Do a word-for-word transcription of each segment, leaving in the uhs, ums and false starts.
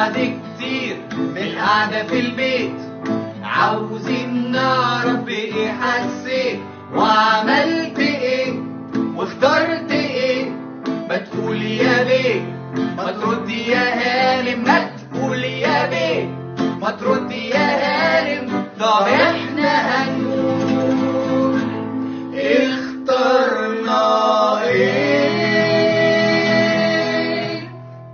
بعد كتير من القعدة في البيت عاوزين نعرف بإيه حسيت وعملت إيه واخترت إيه. ما تقول يا بيه، ما ترد يا هانم، ما تقول يا بيه، ما ترد يا هانم. طب احنا هنقول اخترنا ايه.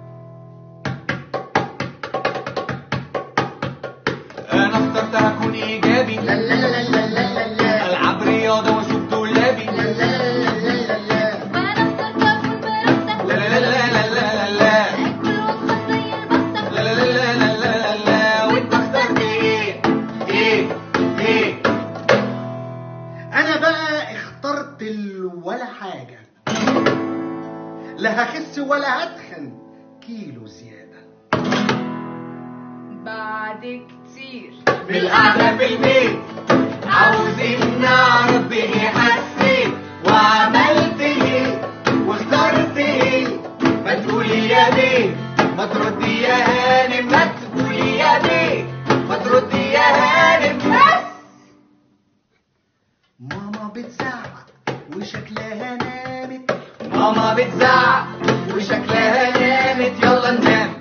انا اخترت هكون ايجابي، لا لا لا لا لا لا، العب رياضه واشوف دولابي، لا لا لا لا لا لا. وانا اخترت اكون برستة، لا لا لا لا لا لا، اكل واطبخ زي البطة، لا لا لا لا لا لا لا. وانت اخترت ايه؟ ايه ايه؟ انا بقى اخترت ولا حاجة، لا هخس ولا هتخن كيلو زيادة. بعد كتير من القعدة في البيت عاوزين نعرف بإيه حسيت وعملت إيه واخترت إيه. ما تقولي يا بيه، ما تردي يا هانم، ما تقولي يا بيه، ما تردي يا هانم. بس ماما بتزعق وشكلها نامت، ماما بتزعق وشكلها نامت، يلا ننام.